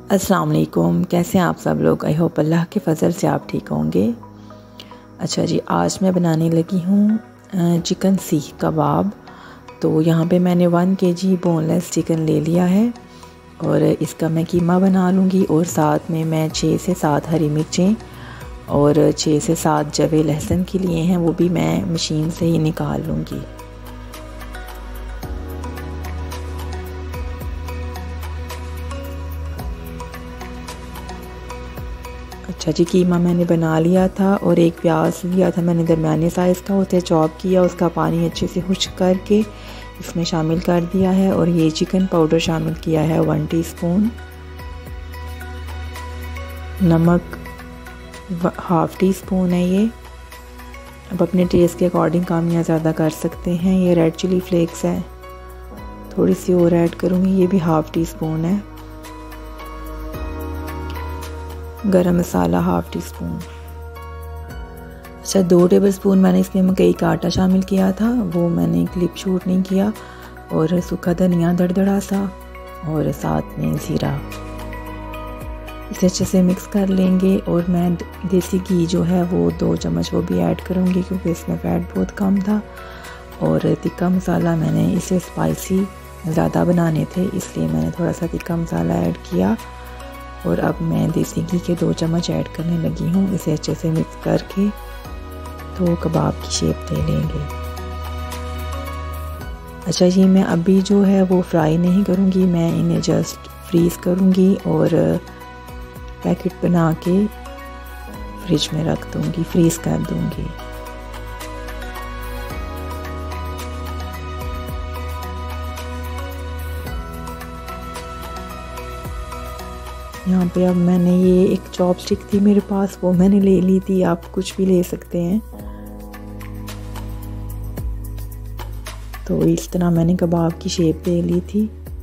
अस्सलाम वालेकुम। कैसे हैं आप सब लोग? आई होप अल्लाह के फ़ज़ल से आप ठीक होंगे। अच्छा जी, आज मैं बनाने लगी हूँ चिकन सीख कबाब। तो यहाँ पे मैंने 1 kg बोनलेस चिकन ले लिया है और इसका मैं कीमा बना लूँगी। और साथ में मैं 6 से 7 हरी मिर्चें और 6 से 7 जवे लहसुन के लिए हैं, वो भी मैं मशीन से ही निकाल लूँगी। अच्छा जी, कीमा मैंने बना लिया था और एक प्याज लिया था मैंने दरमियाने साइज़ का, उसे चॉप किया, उसका पानी अच्छे से खुश्क करके इसमें शामिल कर दिया है। और ये चिकन पाउडर शामिल किया है 1 टीस्पून, नमक 1/2 टीस्पून है ये। अब अपने टेस्ट के अकॉर्डिंग कम या ज़्यादा कर सकते हैं। ये रेड चिली फ्लेक्स है, थोड़ी सी और ऐड करूँगी, ये भी 1/2 टीस्पून है। गरम मसाला 1/2 टीस्पून। अच्छा, 2 टेबलस्पून मैंने इसमें मकई का आटा शामिल किया था, वो मैंने क्लिप शूट नहीं किया। और सूखा धनिया दरदरा सा और साथ में ज़ीरा। इसे अच्छे से मिक्स कर लेंगे। और मैं देसी घी जो है वो 2 चम्मच वो भी ऐड करूँगी, क्योंकि इसमें फ़ैट बहुत कम था। और तिक्का मसाला मैंने इसे स्पाइसी ज़्यादा बनाने थे, इसलिए मैंने थोड़ा सा तिक्का मसाला ऐड किया। और अब मैं देसी घी के 2 चम्मच ऐड करने लगी हूँ। इसे अच्छे से मिक्स करके तो कबाब की शेप दे लेंगे। अच्छा जी, मैं अभी जो है वो फ्राई नहीं करूँगी, मैं इन्हें जस्ट फ्रीज़ करूँगी और पैकेट बना के फ्रिज में रख दूँगी, फ्रीज़ कर दूँगी। यहाँ पे अब मैंने ये एक चॉपस्टिक थी मेरे पास, वो मैंने ले ली थी, आप कुछ भी ले सकते हैं। तो इस तरह मैंने कबाब की शेप दे ली थी।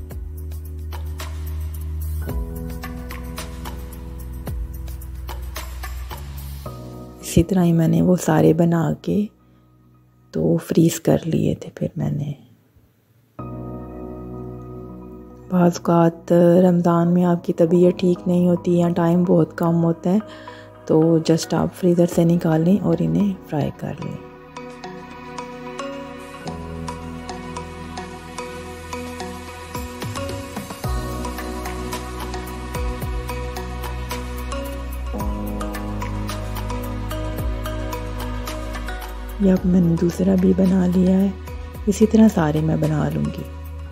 इसी तरह ही मैंने वो सारे बना के तो फ्रीज़ कर लिए थे। फिर मैंने बाज़ औक़ात रमज़ान में आपकी तबीयत ठीक नहीं होती या टाइम बहुत कम होता है, तो जस्ट आप फ्रीज़र से निकालें और इन्हें फ्राई कर लें। ये अब मैंने दूसरा भी बना लिया है, इसी तरह सारे मैं बना लूँगी।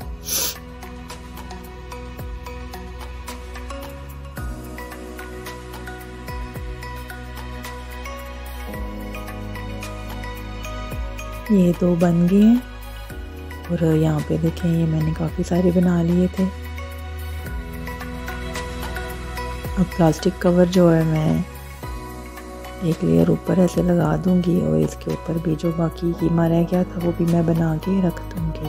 ये 2 बन गए हैं और यहाँ पे देखें, ये मैंने काफ़ी सारे बना लिए थे। अब प्लास्टिक कवर जो है मैं एक लेयर ऊपर ऐसे लगा दूंगी और इसके ऊपर भी जो बाकी कीमा रह गया था वो भी मैं बना के रख दूंगी।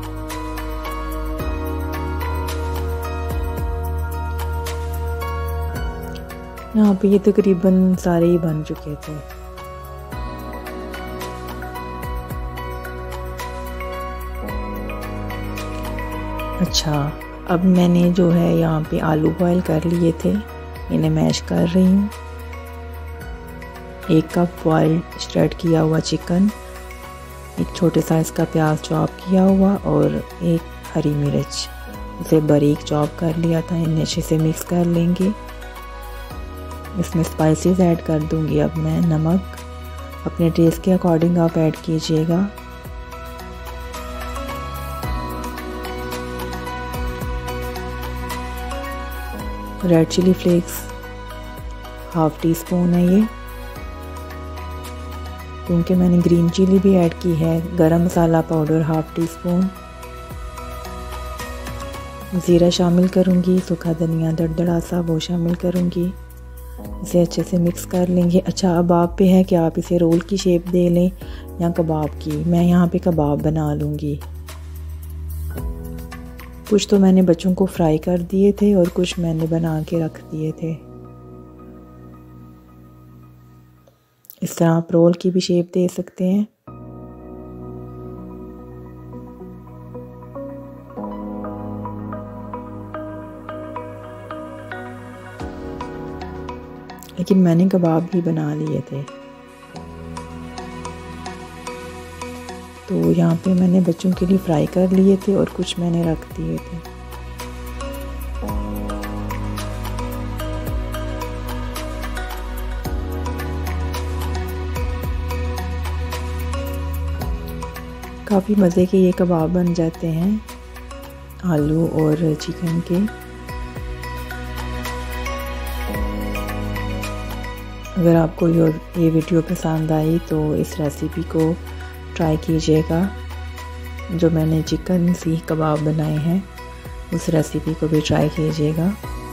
यहाँ पे ये तकरीबन सारे ही बन चुके थे। अच्छा, अब मैंने जो है यहाँ पे आलू बॉयल कर लिए थे, इन्हें मैश कर रही हूँ। 1 कप बॉइल्ड श्रेड किया हुआ चिकन, एक छोटे साइज़ का प्याज चॉप किया हुआ और 1 हरी मिर्च, इसे बारीक चॉप कर लिया था। इन्हें अच्छे से मिक्स कर लेंगे। इसमें स्पाइसेस ऐड कर दूंगी अब मैं। नमक अपने टेस्ट के अकॉर्डिंग आप ऐड कीजिएगा। रेड चिली फ्लेक्स 1/2 टीस्पून है ये, क्योंकि मैंने ग्रीन चिली भी ऐड की है। गरम मसाला पाउडर 1/2 टीस्पून, ज़ीरा शामिल करूँगी, सूखा धनिया दरदरा सा वो शामिल करूँगी। इसे अच्छे से मिक्स कर लेंगे। अच्छा, अब आप पे है कि आप इसे रोल की शेप दे लें या कबाब की। मैं यहाँ पे कबाब बना लूँगी। कुछ तो मैंने बच्चों को फ्राई कर दिए थे और कुछ मैंने बना के रख दिए थे। इस तरह आप रोल की भी शेप दे सकते हैं। लेकिन मैंने कबाब भी बना लिए थे। तो यहाँ पे मैंने बच्चों के लिए फ्राई कर लिए थे और कुछ मैंने रख दिए थे। काफ़ी मज़े के ये कबाब बन जाते हैं आलू और चिकन के। अगर आपको ये वीडियो पसंद आई तो इस रेसिपी को ट्राई कीजिएगा। जो मैंने चिकन सीख कबाब बनाए हैं उस रेसिपी को भी ट्राई कीजिएगा।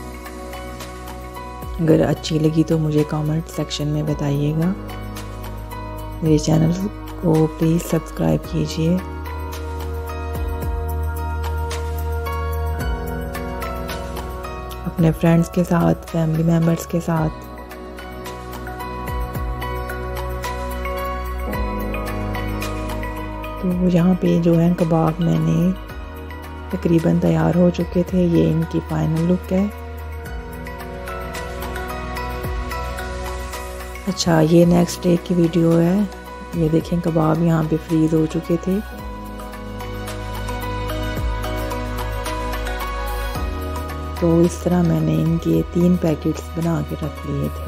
अगर अच्छी लगी तो मुझे कमेंट सेक्शन में बताइएगा। मेरे चैनल को प्लीज़ सब्सक्राइब कीजिए। अपने फ्रेंड्स के साथ, फैमिली मेम्बर्स के साथ तो यहाँ पे जो है कबाब मैंने तकरीबन तैयार हो चुके थे। ये इनकी फाइनल लुक है। अच्छा, ये नेक्स्ट डे की वीडियो है। ये देखें कबाब यहाँ पे फ्रीज हो चुके थे। तो इस तरह मैंने इनके 3 पैकेट्स बना के रख लिए थे।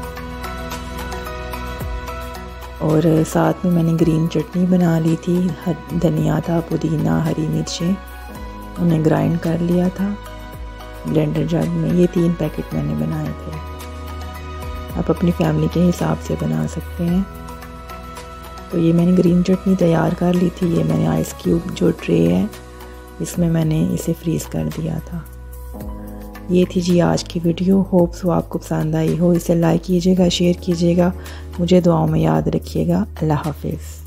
और साथ में मैंने ग्रीन चटनी बना ली थी। धनिया था, पुदीना, हरी मिर्चें, उन्हें ग्राइंड कर लिया था ब्लेंडर जार में। ये 3 पैकेट मैंने बनाए थे। आप अपनी फैमिली के हिसाब से बना सकते हैं। तो ये मैंने ग्रीन चटनी तैयार कर ली थी। ये मैंने आइस क्यूब जो ट्रे है इसमें मैंने इसे फ्रीज़ कर दिया था। ये थी जी आज की वीडियो। होप्स वो आपको पसंद आई हो। इसे लाइक कीजिएगा, शेयर कीजिएगा, मुझे दुआओं में याद रखिएगा। अल्लाह हाफिज़।